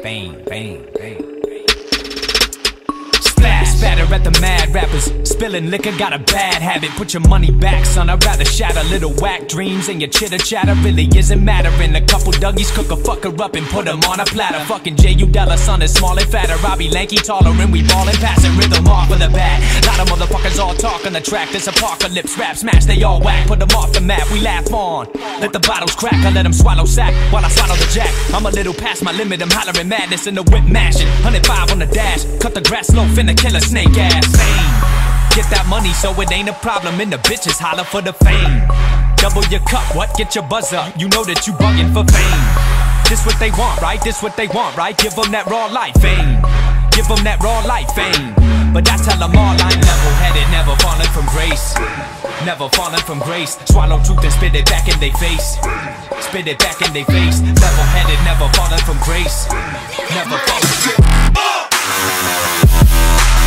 fame. Splash, spatter at the mad rappers. Spilling liquor, got a bad habit. Put your money back, son, I'd rather shatter little whack dreams. And your chitter chatter really isn't mattering. A couple Dougies cook a fucker up and put him on a platter. Fucking J.U. Della, son, is small and fatter. I be lanky, taller, and we ballin', passing rhythm off with a bat. Lot of motherfuckers all talk on the track. This apocalypse rap smash, they all whack. Put them off the map, we laugh on. Let the bottles crack, I let them swallow sack while I swallow the jack. I'm a little past my limit, I'm hollering madness in the whip mashing. 105 on the dash, cut the grass slow, finna kill a snake ass. Fame, get that money so it ain't a problem, and the bitches holler for the fame. Double your cup, what? Get your buzz up, you know that you bugging for fame. This what they want, right? This what they want, right? Give them that raw life fame. Give them that raw life fame. But I tell them all I'm level-headed, never falling from grace. Never falling from grace. Swallow truth and spit it back in their face. Spit it back in their face. Level-headed, never falling from grace. Never falling from grace.